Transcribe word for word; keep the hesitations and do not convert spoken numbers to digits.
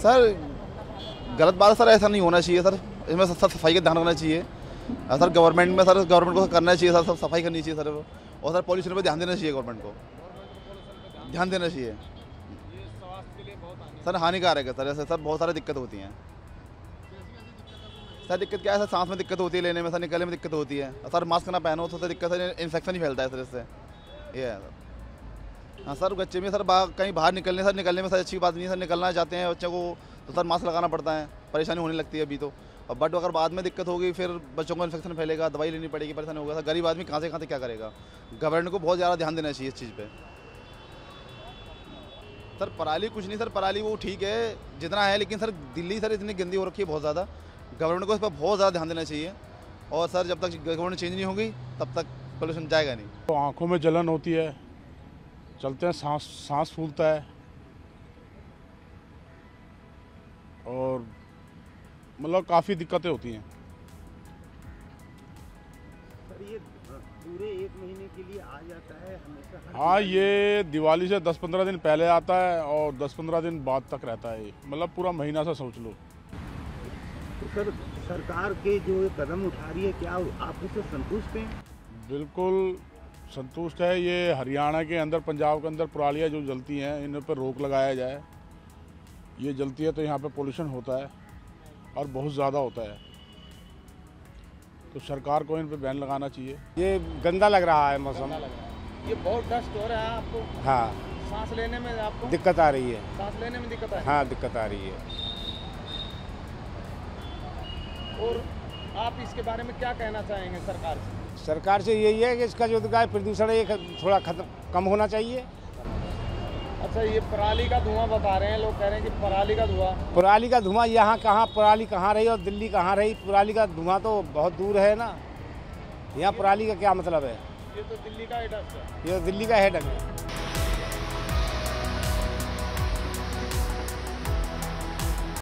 Sir गलत बात है सर, ऐसा नहीं होना चाहिए सर। इसमें सर सफाई का ध्यान रखना चाहिए सर। गवर्नमेंट में सर गवर्नमेंट को करना चाहिए सर, सब सफाई करनी चाहिए सर। और सर पॉल्यूशन पे ध्यान देना चाहिए, गवर्नमेंट को ध्यान देना चाहिए सर। हानिकारक है सर, ऐसे सर बहुत सारी दिक्कत होती हैं सर। दिक्कत क्या है सर, सांस में दिक्कत होती है, लेने में सर, निकलने में दिक्कत होती है सर। मास्क ना पहनो तो सर दिक्कत है, इन्फेक्शन ही फैलता है सर इससे, ये है सर। हाँ सर, बच्चे में सर बा, कहीं बाहर निकलने सर निकलने में सर अच्छी बात नहीं है सर। निकलना चाहते हैं बच्चों को तो सर मास्क लगाना पड़ता है, परेशानी होने लगती है अभी तो। और बट अगर बाद में दिक्कत होगी फिर बच्चों को इन्फेक्शन फैलेगा, दवाई लेनी पड़ेगी, परेशानी होगा सर। गरीब आदमी कहाँ से कहाँ से क्या करेगा। गवर्नमेंट को बहुत ज़्यादा ध्यान देना चाहिए इस चीज़ पर सर। पराली कुछ नहीं सर, पराली वो ठीक है जितना है, लेकिन सर दिल्ली सर इतनी गंदी हो रखी है बहुत ज़्यादा। गवर्नमेंट को इस पर बहुत ज़्यादा ध्यान देना चाहिए। और सर जब तक गवर्नमेंट चेंज नहीं होगी तब तक पोल्यूशन जाएगा नहीं। तो आँखों में जलन होती है, चलते हैं सांस सांस फूलता है, और मतलब काफ़ी दिक्कतें होती हैं। सर ये पूरे एक महीने के लिए आ जाता है हमेशा? हाँ, ये दिवाली से दस पंद्रह दिन पहले आता है और दस पंद्रह दिन बाद तक रहता है, मतलब पूरा महीना सा सोच लो। तो सर सरकार के जो कदम उठा रही है, क्या आप उससे संतुष्ट हैं? बिल्कुल संतुष्ट है। ये हरियाणा के अंदर, पंजाब के अंदर परालियाँ जो जलती हैं, इन पर रोक लगाया जाए। ये जलती है तो यहाँ पे पोल्यूशन होता है और बहुत ज़्यादा होता है, तो सरकार को इन पे बैन लगाना चाहिए। ये गंदा लग रहा है मौसम। ये बहुत डस्ट हो रहा है आपको? हाँ, सांस लेने में आपको दिक्कत आ रही है। सांस लेने में दिक्कत है? हाँ, दिक्कत आ रही है। और आप इसके बारे में क्या कहना चाहेंगे सरकार से? सरकार से यही है कि इसका जो प्रदूषण है ये थोड़ा खत्म कम होना चाहिए। अच्छा, ये पराली का धुआं बता रहे हैं लोग, कह रहे हैं कि पराली का धुआं पराली का धुआं यहाँ कहाँ, पराली कहाँ रही और दिल्ली कहाँ रही। पराली का धुआं तो बहुत दूर है ना, यहाँ पराली का क्या मतलब है। ये तो दिल्ली का हेड है। ये दिल्ली का हेड है।